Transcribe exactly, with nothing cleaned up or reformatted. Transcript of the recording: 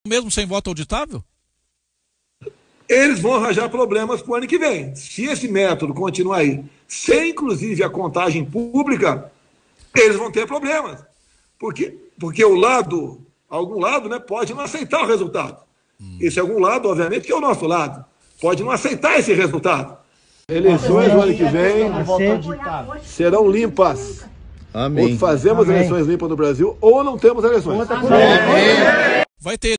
Mesmo sem voto auditável? Eles vão arranjar problemas para o ano que vem. Se esse método continuar aí, sem inclusive a contagem pública, eles vão ter problemas. Porque, porque o lado, algum lado, né, pode não aceitar o resultado. Hum. Esse algum lado, obviamente, que é o nosso lado, pode não aceitar esse resultado. Eleições no ano que vem serão limpas. Amém. Ou fazemos Amém. eleições limpas no Brasil, ou não temos eleições. Vai ter